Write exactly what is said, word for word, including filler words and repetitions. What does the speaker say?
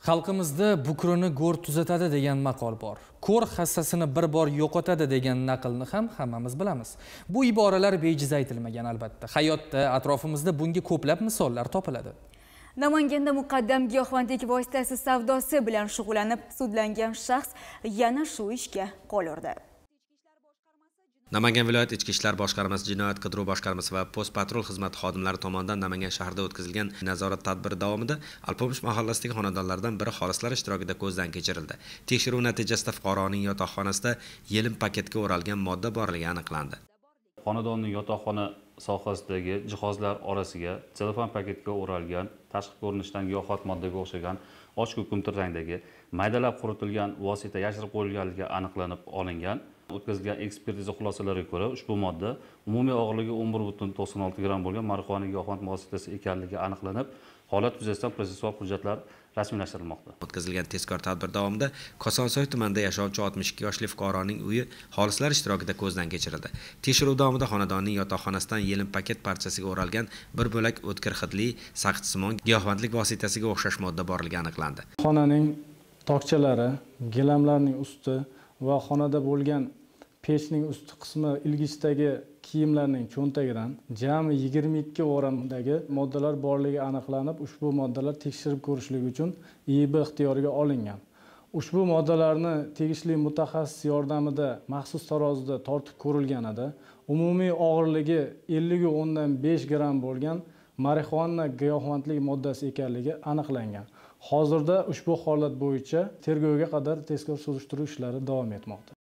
Xalqimizda bukrini go'r tuzatadi degan maqol bor. Ko'r hassasini bir bor yo'qotadi degan naqlni ham hammamiz bilamiz. Bu iboralar bejiz aytilmagan albatta. Hayotda, atrofimizda bunga ko'plab misollar topiladi. Namanganda muqaddam giyohvandlik vositasi savdosi bilan shug'ullanib sudlangan shaxs yana shu ishga qo'l urdi. Namangan viloyat Ichki ishlar boshqarmasi, Jinoyat qidiruv boshqarmasi va post patrul xizmati xodimlari tomonidan Namangan shahrida o'tkazilgan nazorat tadbiri davomida Alpomish mahallasidagi xonadonlardan biri xolislar ishtirokida ko'zdan kechirildi. Tekshiruv natijasida fuqaroning yotoqxonasida yelim paketga o'ralgan modda borligi aniqlandi. Xonadonning yotoqxona sohasidagi jihozlar orasiga telefon paketga o'ralgan, tashqi ko'rinishdan giyohvand moddaga o'xshagan och ko'kimtir rangdagi maydalab quritilgan vosita yashirib qo'yilganligi aniqlanib olingan. O'tkazilgan ekspertiza xulosalariga ko'ra, ushbu modda umumiy og'irligi o'n bir butun to'qson olti gramm bo'lgan marixuana giyohvand vositasi ekanligi aniqlanib, holat yuzasidan protsessual hujjatlar rasmiylashtirilmoqda. O'tkazilgan tezkor tadbir davomida Kosonsoy tumanida yashovchi oltmish ikki yoshli fuqaroning uyi xolislar ishtirokida ko'zdan kechirildi. Tekshiruv davomida xonadonning yotoqxonasidan yelim paket parchasiga o'ralgan bir bo'lak o'tkir hidli saqichsimon giyohvandlik vositasiga o'xshash modda borligi aniqlandi. Xonaning tokchalari, gilamlarning usti va xonada bo'lgan pechning usti qismi ilgichdagi kiyimlarning cho'ntagidan jami yigirma ikki o'ramdagi moddalar borligi aniqlanib, ushbu moddalar tekshirib ko'rishlik uchun I I B ixtiyoriga olingan. Ushbu moddalarni tegishli mutaxassis yordamida maxsus tarozida tortib ko'rilganida umumiy og'irligi ellik o'ndan besh gramm bo'lgan marixuana giyohvandlik moddasi ekanligi aniqlangan. Hozirda ushbu holat bo'yicha tergovga qadar tezkor surishtiruv ishlari davom etmoqda.